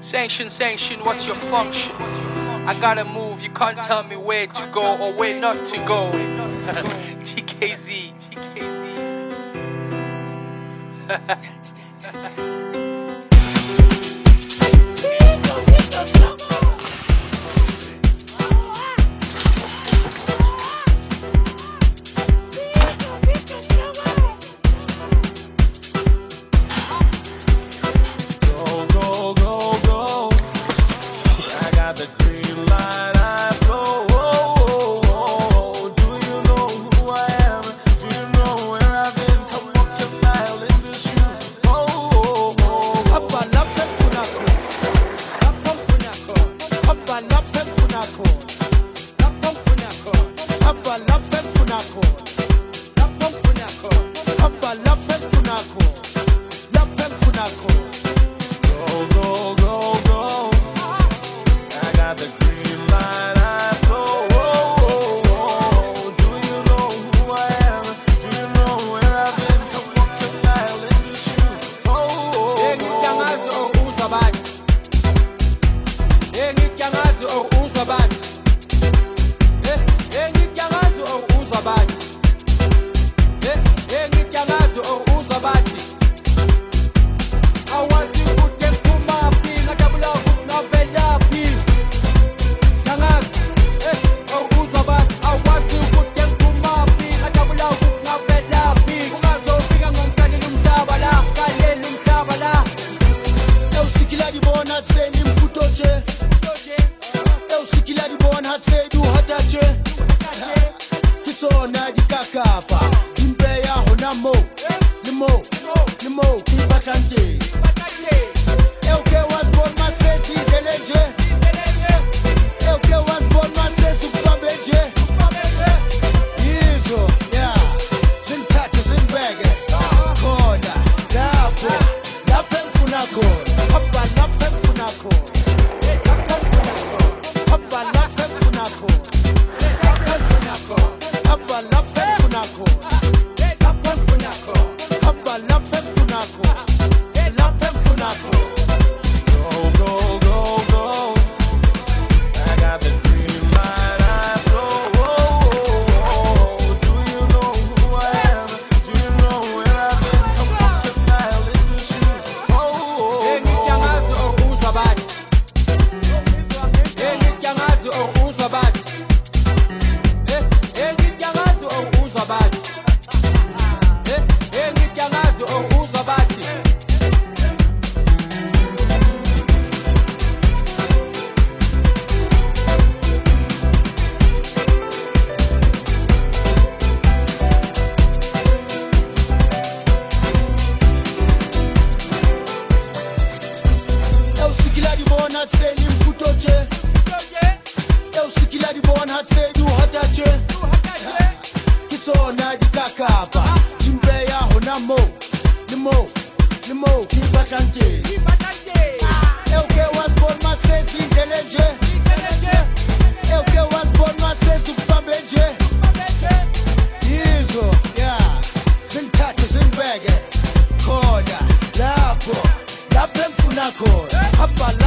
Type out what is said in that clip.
Sanction, what's your function? I gotta move, you can't tell me where to go or where not to go. TKZee. Dikakapa, Imbeya Honamo, Nimo, Kibakante. Elke was born my sesi Deleje. Elke was born my sesi Babeje. Yizo, yeah, Zintata Zimbege, Koda, Lapo, Lapen Funako, Hapa Lapen Funako, Hapa Lapen Funako, Hapa Lapen Funako, Lapen Funako, Hapa Lapen Funako, Lapen Funako. Go. I got the green light, I flow. Do you know who I am? Do you know where I've been? Come on, keep Nile in the shoes. Dikakapa, Imbeya Honamo, Nimo, Kibakante. Elke was born my sense in Deleje. Elke was born my sense of Babeje. Yizo, yeah, Zintata Zimbege, Koda, Lapo, Lapen Funako, Hapa